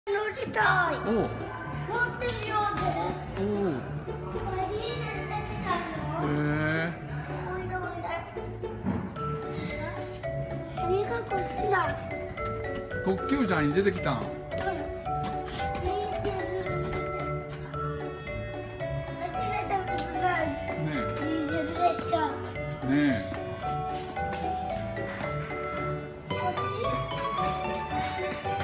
乗りたい。 おう。 乗ってみようぜ。 おう。へえ。 何がこっちだ。 特急ジャーに出てきたん。ねえ。